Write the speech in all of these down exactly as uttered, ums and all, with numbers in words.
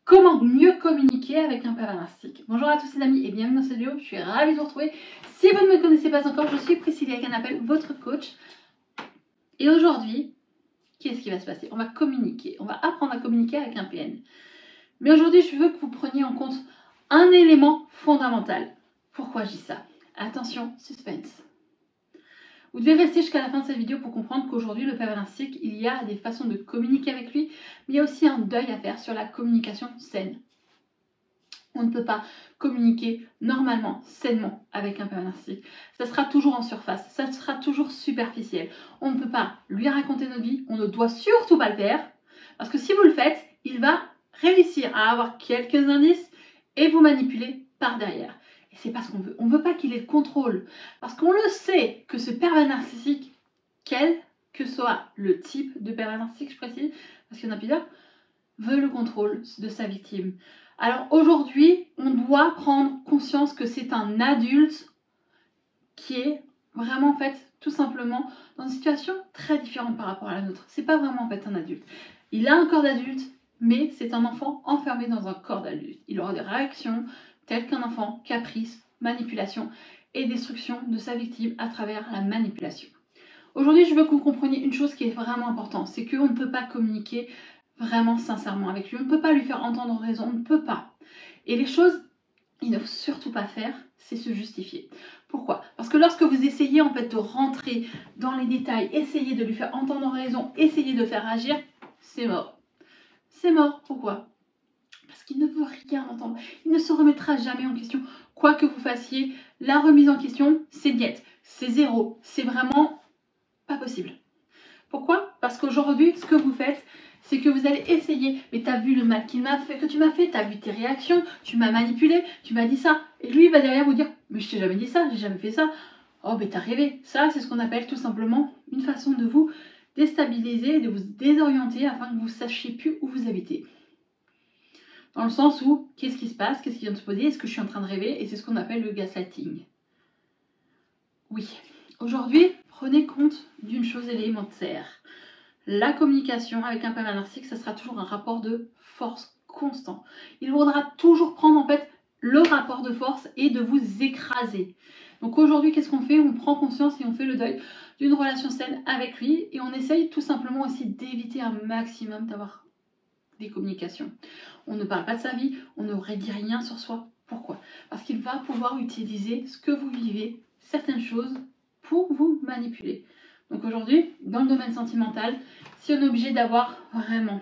Comment mieux communiquer avec un pervers narcissique? Bonjour à tous les amis et bienvenue dans cette vidéo, je suis ravie de vous retrouver. Si vous ne me connaissez pas encore, je suis Priscilla Canapel, votre coach. Et aujourd'hui, qu'est-ce qui va se passer? On va communiquer, on va apprendre à communiquer avec un P N. Mais aujourd'hui, je veux que vous preniez en compte un élément fondamental. Pourquoi je dis ça? Attention, suspense. Vous devez rester jusqu'à la fin de cette vidéo pour comprendre qu'aujourd'hui, le pervers narcissique, il y a des façons de communiquer avec lui, mais il y a aussi un deuil à faire sur la communication saine. On ne peut pas communiquer normalement, sainement avec un pervers narcissique. Ça sera toujours en surface, ça sera toujours superficiel. On ne peut pas lui raconter notre vie, on ne doit surtout pas le faire, parce que si vous le faites, il va réussir à avoir quelques indices et vous manipuler par derrière. Et c'est pas ce qu'on veut. On ne veut pas qu'il ait le contrôle, parce qu'on le sait que ce pervers narcissique, quel que soit le type de pervers narcissique, je précise, parce qu'il y en a plusieurs, veut le contrôle de sa victime. Alors aujourd'hui, on doit prendre conscience que c'est un adulte qui est vraiment en fait tout simplement dans une situation très différente par rapport à la nôtre. C'est pas vraiment en fait un adulte. Il a un corps d'adulte, mais c'est un enfant enfermé dans un corps d'adulte. Il aura des réactions telles qu'un enfant, caprice, manipulation et destruction de sa victime à travers la manipulation. Aujourd'hui, je veux que vous compreniez une chose qui est vraiment importante, c'est qu'on ne peut pas communiquer vraiment sincèrement avec lui. On ne peut pas lui faire entendre raison, on ne peut pas. Et les choses, il ne faut surtout pas faire, c'est se justifier. Pourquoi? Parce que lorsque vous essayez en fait de rentrer dans les détails, essayer de lui faire entendre raison, essayer de faire agir, c'est mort. C'est mort. Pourquoi? Parce qu'il ne veut rien entendre. Il ne se remettra jamais en question. Quoi que vous fassiez, la remise en question, c'est niette, c'est zéro, c'est vraiment pas possible. Pourquoi? Parce qu'aujourd'hui, ce que vous faites, c'est que vous allez essayer, mais tu as vu le mal qu'il m'a fait, que tu m'as fait, tu as vu tes réactions, tu m'as manipulé, tu m'as dit ça. Et lui, il va derrière vous dire, mais je t'ai jamais dit ça, j'ai jamais fait ça. Oh, mais t'as rêvé. Ça, c'est ce qu'on appelle tout simplement une façon de vous déstabiliser, de vous désorienter afin que vous ne sachiez plus où vous habitez. Dans le sens où, qu'est-ce qui se passe, qu'est-ce qui vient de se poser, est-ce que je suis en train de rêver? Et c'est ce qu'on appelle le gaslighting. Oui, aujourd'hui, prenez compte d'une chose élémentaire. La communication avec un pervers narcissique, ça sera toujours un rapport de force constant. Il voudra toujours prendre en fait le rapport de force et de vous écraser. Donc aujourd'hui, qu'est-ce qu'on fait? On prend conscience et on fait le deuil d'une relation saine avec lui et on essaye tout simplement aussi d'éviter un maximum d'avoir des communications. On ne parle pas de sa vie, on ne redit rien sur soi. Pourquoi? Parce qu'il va pouvoir utiliser ce que vous vivez, certaines choses, pour vous manipuler. Donc aujourd'hui, dans le domaine sentimental, si on est obligé d'avoir vraiment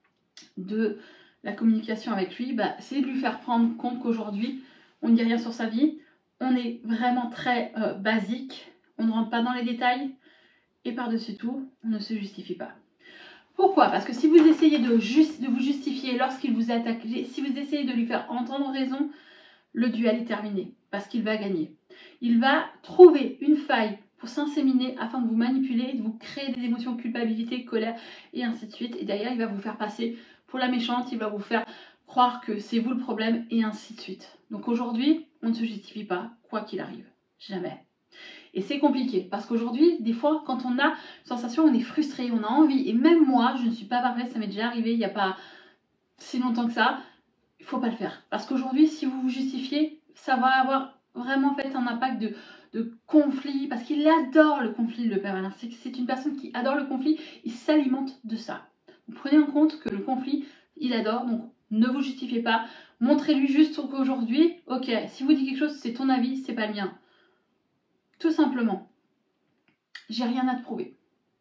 de la communication avec lui, bah, c'est de lui faire prendre compte qu'aujourd'hui, on ne dit rien sur sa vie, on est vraiment très euh, basique, on ne rentre pas dans les détails, et par-dessus tout, on ne se justifie pas. Pourquoi? Parce que si vous essayez de, juste, de vous justifier lorsqu'il vous attaque, si vous essayez de lui faire entendre raison, le duel est terminé, parce qu'il va gagner. Il va trouver une faille pour s'inséminer afin de vous manipuler, de vous créer des émotions, culpabilité, colère et ainsi de suite. Et d'ailleurs, il va vous faire passer pour la méchante, il va vous faire croire que c'est vous le problème et ainsi de suite. Donc aujourd'hui, on ne se justifie pas, quoi qu'il arrive. Jamais. Et c'est compliqué parce qu'aujourd'hui, des fois, quand on a une sensation, on est frustré, on a envie. Et même moi, je ne suis pas parfaite, ça m'est déjà arrivé il n'y a pas si longtemps que ça. Il ne faut pas le faire. Parce qu'aujourd'hui, si vous vous justifiez, ça va avoir vraiment fait un impact de, de conflit. Parce qu'il adore le conflit, le pervers narcissique. C'est une personne qui adore le conflit. Il s'alimente de ça. Donc, prenez en compte que le conflit, il adore. Donc, ne vous justifiez pas. Montrez-lui juste qu'aujourd'hui, ok, si vous dites quelque chose, c'est ton avis, c'est pas le mien. Tout simplement. J'ai rien à te prouver.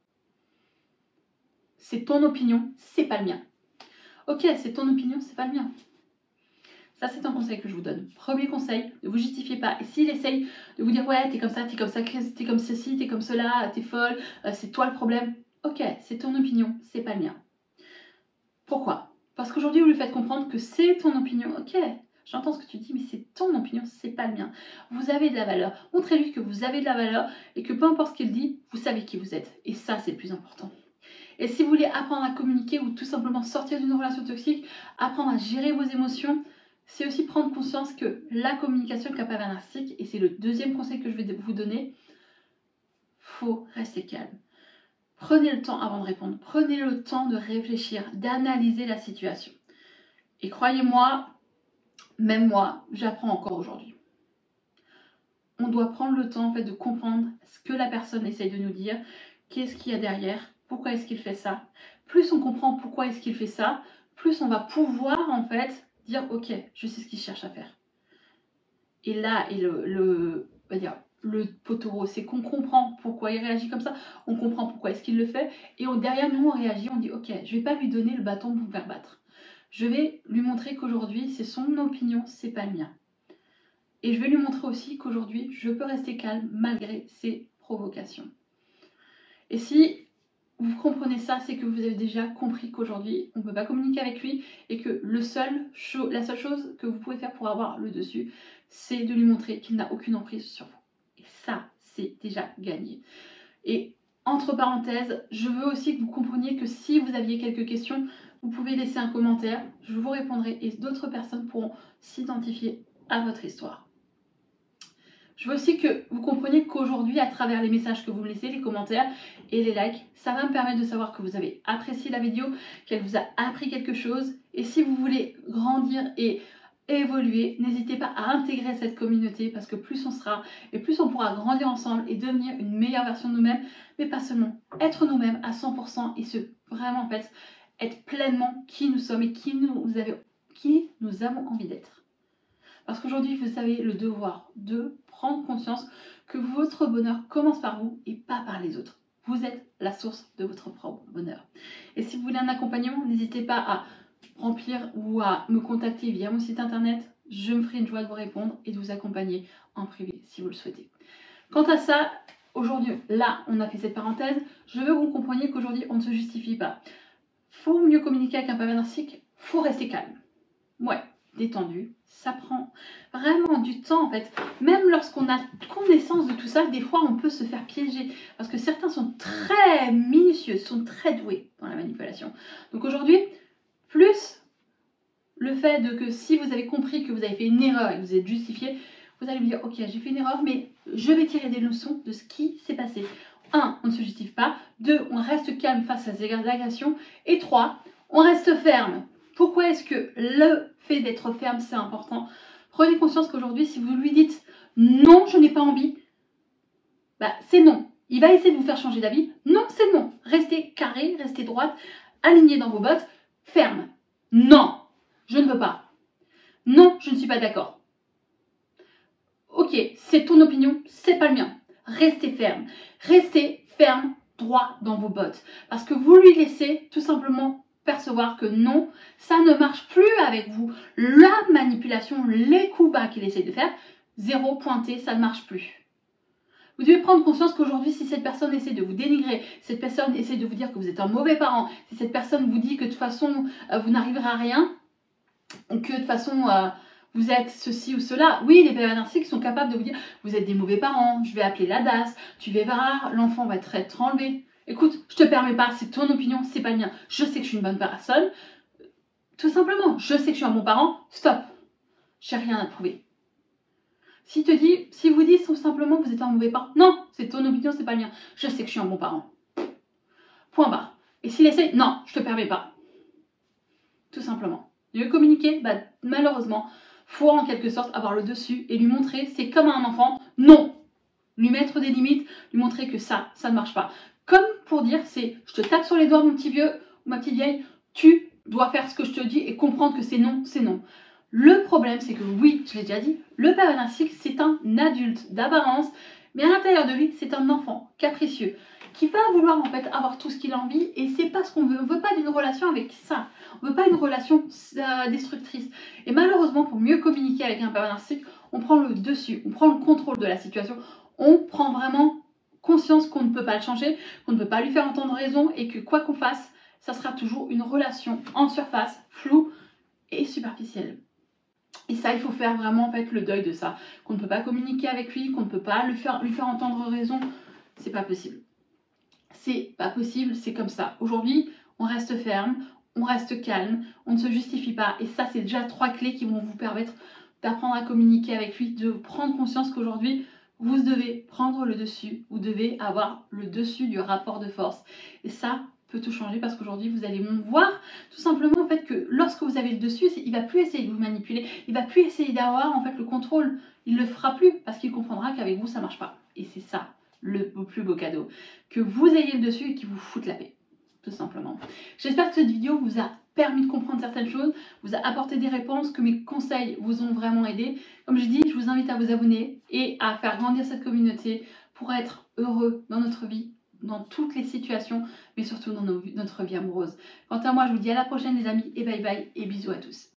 C'est ton opinion, c'est pas le mien. Ok, c'est ton opinion, c'est pas le mien. Ça, c'est un conseil que je vous donne. Premier conseil, ne vous justifiez pas. Et s'il essaye de vous dire, ouais, t'es comme ça, t'es comme ça, t'es comme ceci, t'es comme cela, t'es folle, euh, c'est toi le problème. Ok, c'est ton opinion, c'est pas le mien. Pourquoi? Parce qu'aujourd'hui, vous lui faites comprendre que c'est ton opinion. Ok, j'entends ce que tu dis, mais c'est ton opinion, c'est pas le mien. Vous avez de la valeur. Montrez-lui que vous avez de la valeur et que peu importe ce qu'il dit, vous savez qui vous êtes. Et ça, c'est le plus important. Et si vous voulez apprendre à communiquer ou tout simplement sortir d'une relation toxique, apprendre à gérer vos émotions, c'est aussi prendre conscience que la communication avec un pervers narcissique, et c'est le deuxième conseil que je vais vous donner, faut rester calme. Prenez le temps avant de répondre. Prenez le temps de réfléchir, d'analyser la situation. Et croyez-moi, même moi, j'apprends encore aujourd'hui. On doit prendre le temps en fait de comprendre ce que la personne essaye de nous dire, qu'est-ce qu'il y a derrière, pourquoi est-ce qu'il fait ça. Plus on comprend pourquoi est-ce qu'il fait ça, plus on va pouvoir en fait dire ok, je sais ce qu'il cherche à faire. Et là, et le, le, on va dire, le poteau, c'est qu'on comprend pourquoi il réagit comme ça, on comprend pourquoi est-ce qu'il le fait, et on, derrière nous on réagit, on dit ok, je vais pas lui donner le bâton pour me faire battre. Je vais lui montrer qu'aujourd'hui c'est son opinion, c'est pas le mien. Et je vais lui montrer aussi qu'aujourd'hui je peux rester calme malgré ses provocations. Et si vous comprenez ça, c'est que vous avez déjà compris qu'aujourd'hui on ne peut pas communiquer avec lui et que le seul la seule chose que vous pouvez faire pour avoir le dessus, c'est de lui montrer qu'il n'a aucune emprise sur vous. Et ça, c'est déjà gagné. Et entre parenthèses, je veux aussi que vous compreniez que si vous aviez quelques questions, vous pouvez laisser un commentaire, je vous répondrai et d'autres personnes pourront s'identifier à votre histoire. Je veux aussi que vous compreniez qu'aujourd'hui, à travers les messages que vous me laissez, les commentaires et les likes, ça va me permettre de savoir que vous avez apprécié la vidéo, qu'elle vous a appris quelque chose. Et si vous voulez grandir et évoluer, n'hésitez pas à intégrer cette communauté parce que plus on sera et plus on pourra grandir ensemble et devenir une meilleure version de nous-mêmes, mais pas seulement être nous-mêmes à cent pour cent et se vraiment en fait être pleinement qui nous sommes et qui nous, avez, qui nous avons envie d'être. Parce qu'aujourd'hui, vous avez le devoir de prendre conscience que votre bonheur commence par vous et pas par les autres. Vous êtes la source de votre propre bonheur. Et si vous voulez un accompagnement, n'hésitez pas à remplir ou à me contacter via mon site internet. Je me ferai une joie de vous répondre et de vous accompagner en privé si vous le souhaitez. Quant à ça, aujourd'hui, là, on a fait cette parenthèse. Je veux que vous compreniez qu'aujourd'hui, on ne se justifie pas. Faut mieux communiquer avec un pervers narcissique, faut rester calme. Ouais, détendu, ça prend vraiment du temps en fait. Même lorsqu'on a connaissance de tout ça, des fois on peut se faire piéger parce que certains sont très minutieux, sont très doués dans la manipulation. Donc aujourd'hui, plus le fait de que si vous avez compris que vous avez fait une erreur et que vous êtes justifié, vous allez vous dire ok, j'ai fait une erreur, mais je vais tirer des leçons de ce qui s'est passé. un. On ne se justifie pas. deux. On reste calme face à ces agressions. Et trois. On reste ferme. Pourquoi est-ce que le fait d'être ferme, c'est important? Prenez conscience qu'aujourd'hui, si vous lui dites « non, je n'ai pas envie », bah, c'est non. Il va essayer de vous faire changer d'avis. Non, c'est non. Restez carré, restez droite, aligné dans vos bottes, ferme. Non, je ne veux pas. Non, je ne suis pas d'accord. Ok, c'est ton opinion, c'est pas le mien. Restez ferme. Restez ferme, droit dans vos bottes. Parce que vous lui laissez tout simplement percevoir que non, ça ne marche plus avec vous. La manipulation, les coups bas qu'il essaie de faire, zéro pointé, ça ne marche plus. Vous devez prendre conscience qu'aujourd'hui, si cette personne essaie de vous dénigrer, cette personne essaie de vous dire que vous êtes un mauvais parent, si cette personne vous dit que de toute façon, euh, vous n'arriverez à rien, ou que de toute façon, euh, vous êtes ceci ou cela, oui, les pervers narcissiques sont capables de vous dire vous êtes des mauvais parents, je vais appeler la D A S, tu verras, l'enfant va être, être enlevé. Écoute, je te permets pas, c'est ton opinion, c'est pas le mien. Je sais que je suis une bonne personne. Tout simplement, je sais que je suis un bon parent, stop. J'ai rien à prouver. S'il te dit, si vous dit tout simplement que vous êtes un mauvais parent, non, c'est ton opinion, c'est pas le mien. Je sais que je suis un bon parent. Point barre. Et s'il essaye, non, je te permets pas. Tout simplement. Il veut communiquer, bah, malheureusement, faut en quelque sorte avoir le dessus et lui montrer, c'est comme un enfant, non. Lui mettre des limites, lui montrer que ça, ça ne marche pas. Comme pour dire, c'est je te tape sur les doigts mon petit vieux ou ma petite vieille, tu dois faire ce que je te dis et comprendre que c'est non, c'est non. Le problème, c'est que oui, je l'ai déjà dit, le pervers narcissique, c'est un adulte d'apparence, mais à l'intérieur de lui, c'est un enfant capricieux qui va vouloir en fait avoir tout ce qu'il a envie et c'est pas ce qu'on veut. On veut pas d'une relation avec ça. On veut pas une relation euh, destructrice. Et malheureusement, pour mieux communiquer avec un pervers narcissique, on prend le dessus, on prend le contrôle de la situation. On prend vraiment conscience qu'on ne peut pas le changer, qu'on ne peut pas lui faire entendre raison et que quoi qu'on fasse, ça sera toujours une relation en surface, floue et superficielle. Et ça, il faut faire vraiment en fait le deuil de ça. Qu'on ne peut pas communiquer avec lui, qu'on ne peut pas lui faire, lui faire entendre raison. C'est pas possible. C'est pas possible, c'est comme ça. Aujourd'hui, on reste ferme, on reste calme, on ne se justifie pas. Et ça, c'est déjà trois clés qui vont vous permettre d'apprendre à communiquer avec lui, de prendre conscience qu'aujourd'hui, vous devez prendre le dessus, vous devez avoir le dessus du rapport de force. Et ça, peut tout changer parce qu'aujourd'hui vous allez voir tout simplement en fait que lorsque vous avez le dessus, il va plus essayer de vous manipuler, il va plus essayer d'avoir en fait le contrôle, il le fera plus parce qu'il comprendra qu'avec vous ça marche pas. Et c'est ça le plus beau cadeau, que vous ayez le dessus et qu'il vous foute la paix, tout simplement. J'espère que cette vidéo vous a permis de comprendre certaines choses, vous a apporté des réponses, que mes conseils vous ont vraiment aidé. Comme je dis, je vous invite à vous abonner et à faire grandir cette communauté pour être heureux dans notre vie, dans toutes les situations, mais surtout dans nos, notre vie amoureuse. Quant à moi, je vous dis à la prochaine les amis, et bye bye, et bisous à tous.